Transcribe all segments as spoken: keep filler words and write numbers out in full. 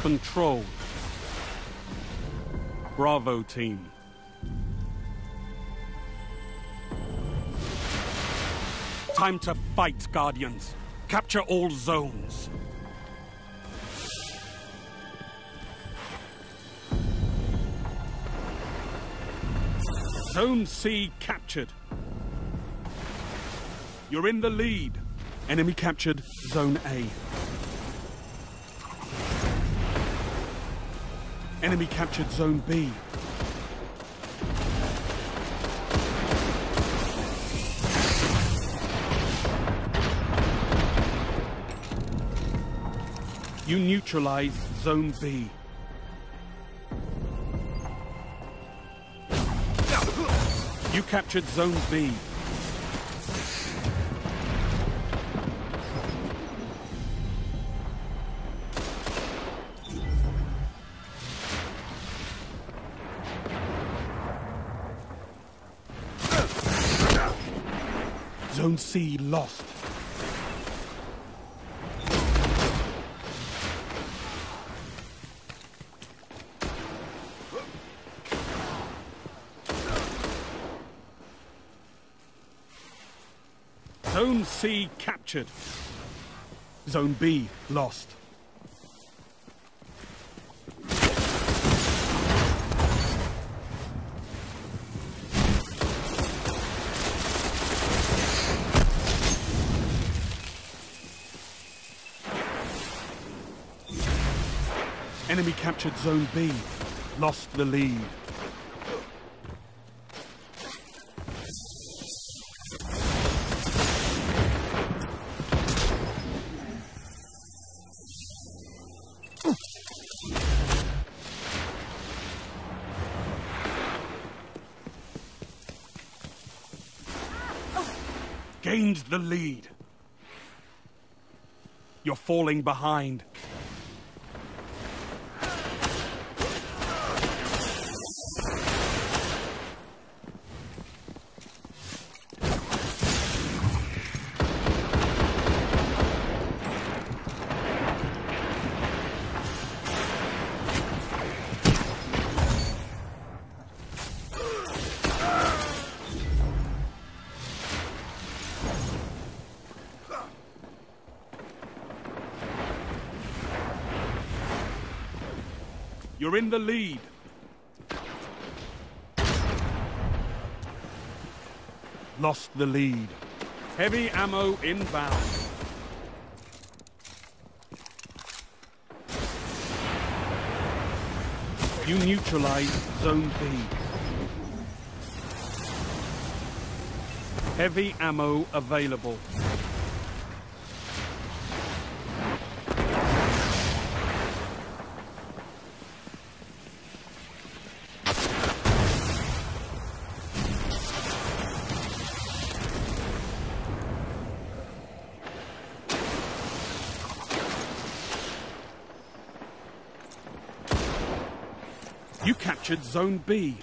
Control. Bravo team. Time to fight, Guardians. Capture all zones. Zone C captured. You're in the lead. Enemy captured Zone A. Enemy captured Zone B. You neutralized Zone B. You captured Zone B. Zone C lost. Zone C captured. Zone B lost. Enemy captured Zone B. Lost the lead. Gained the lead. You're falling behind. You're in the lead. Lost the lead. Heavy ammo inbound. You neutralized Zone B. Heavy ammo available. You captured Zone B.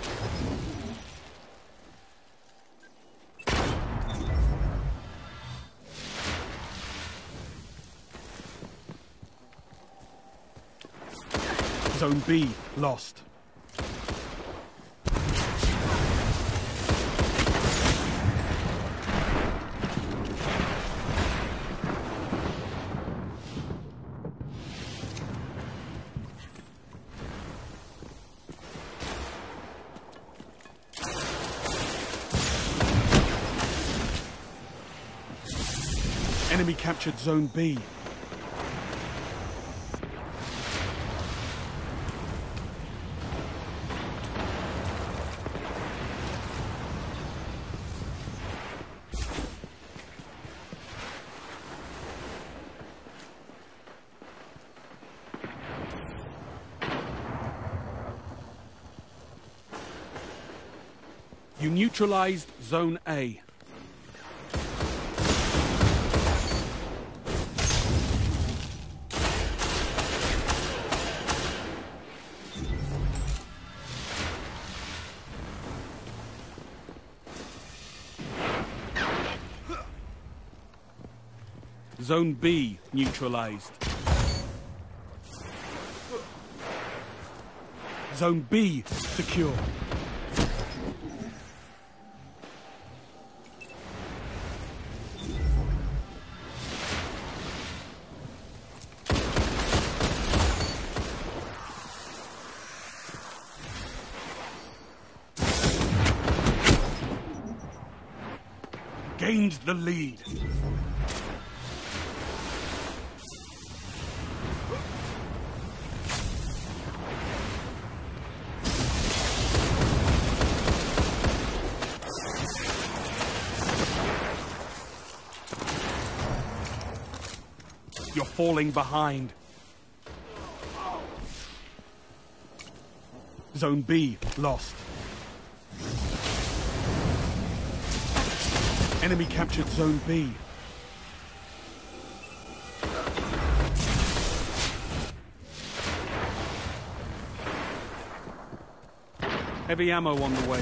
Zone B lost. Enemy captured Zone B. You neutralized Zone A. Zone B neutralized. Zone B secure. Gained the lead. You're falling behind. Zone B lost. Enemy captured Zone B. Heavy ammo on the way.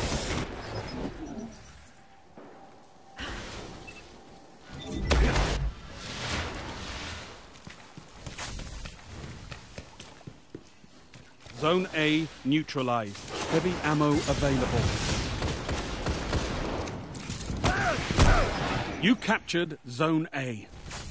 Zone A neutralized. Heavy ammo available. You captured Zone A.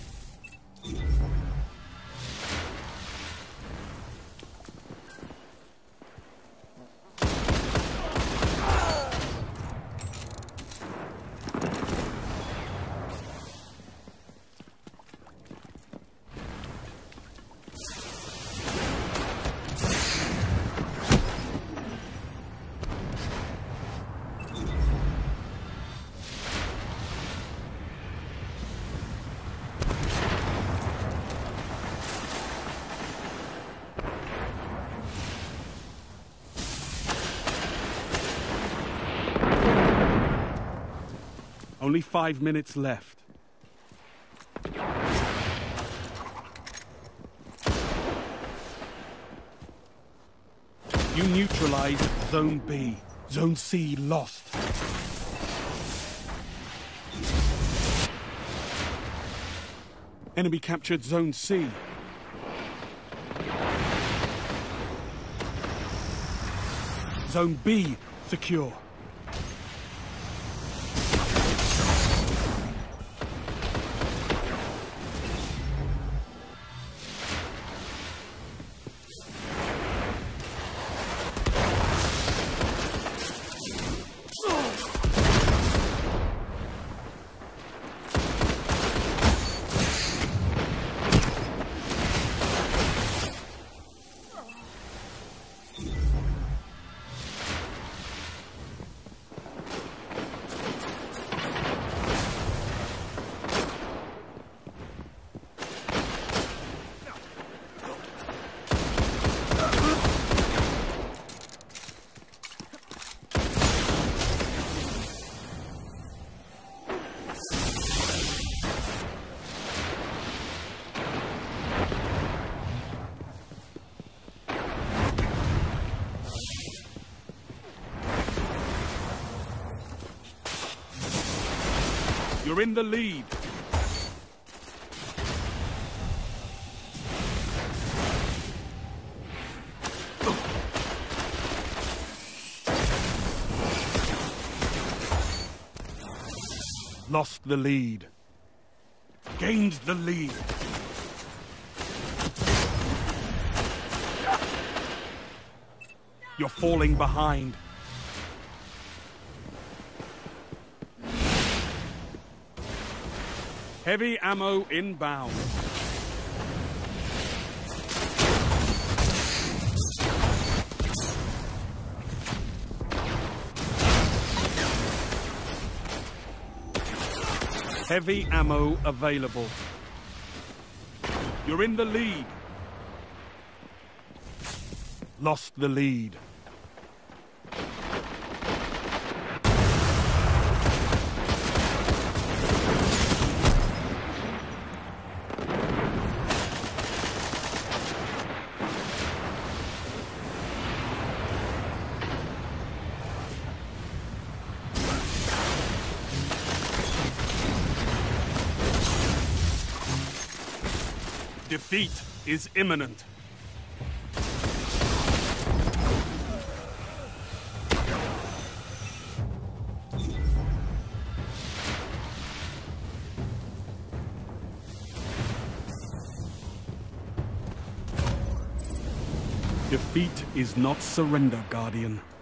Only five minutes left. You neutralized Zone B. Zone C lost. Enemy captured Zone C. Zone B secure. You're in the lead. Lost the lead. Gained the lead. You're falling behind. Heavy ammo inbound. Heavy ammo available. You're in the lead. Lost the lead. Defeat is imminent. Defeat is not surrender, Guardian.